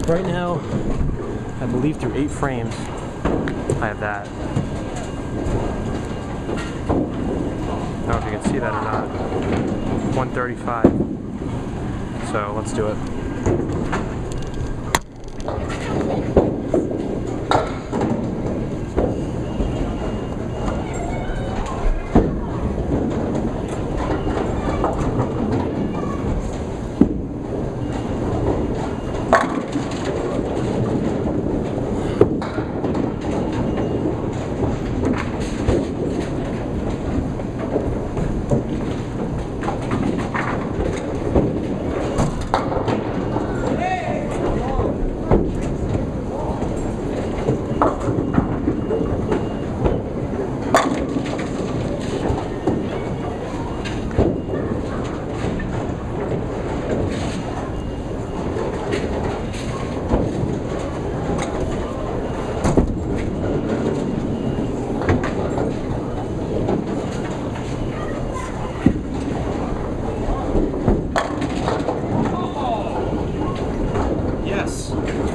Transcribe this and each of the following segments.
Right now, I believe through 8 frames, I have that. I don't know if you can see that or not. 135. So let's do it. Yes.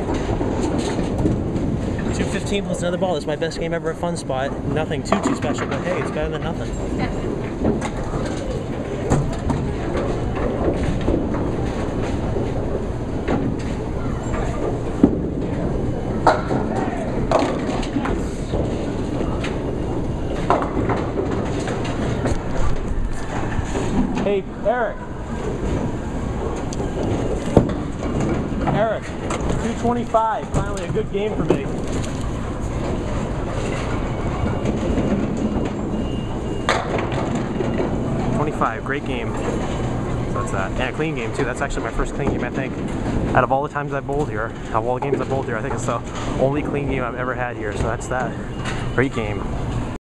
215 plus another ball. This is my best game ever at Funspot. Nothing too special, but hey, it's better than nothing. Hey, Eric. Eric, 225, finally a good game for me. Great game. So that's that. And a clean game too. That's actually my first clean game, I think. Out of all the times I've bowled here, out of all the games I've bowled here, I think it's the only clean game I've ever had here. So that's that. Great game.